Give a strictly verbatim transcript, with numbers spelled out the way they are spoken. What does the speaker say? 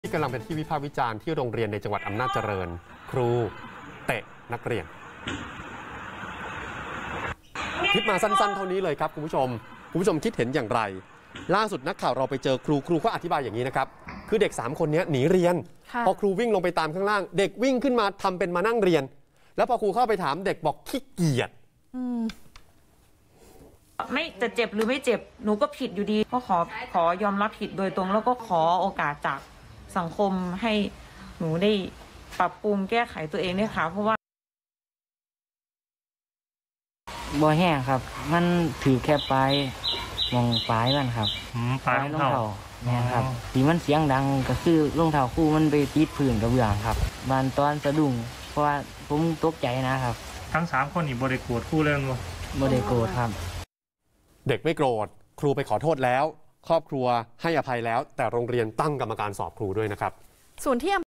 ที่กำลังเป็นที่วิพากษ์วิจารณ์ที่โรงเรียนในจังหวัดอำนาจเจริญครูเตะนักเรียนคลิปมาสั้นๆเท่านี้เลยครับคุณผู้ชมคุณผู้ชมคิดเห็นอย่างไรล่าสุดนักข่าวเราไปเจอครูครูก็อธิบายอย่างนี้นะครับคือเด็กสามคนนี้หนีเรียนพอครูวิ่งลงไปตามข้างล่างเด็กวิ่งขึ้นมาทำเป็นมานั่งเรียนแล้วพอครูเข้าไปถามเด็กบอกขี้เกียจไม่จะเจ็บหรือไม่เจ็บหนูก็ผิดอยู่ดีก็ขอขอยอมรับผิดโดยตรงแล้วก็ขอโอกาสจากสังคมให้หนูได้ปรับปรุงแก้ไขตัวเองด้วยค่ะเพราะว่าบ่แห้งครับมันถือแค่ปลายมองปลายมันครับปลายรองเท้าแม่ครับที่มันเสียงดังก็คือรองเท้าคู่มันไปติดพื้นกระเบื้องครับบานตอนสะดุ้งเพราะว่าผมตกใจนะครับทั้งสามคนนี่บ่ได้โกรธคู่เรื่องบ่บ่ได้โกรธครับเด็กไม่โกรธครูไปขอโทษแล้วครอบครัวให้อภัยแล้วแต่โรงเรียนตั้งกรรมการสอบครูด้วยนะครับส่วนที่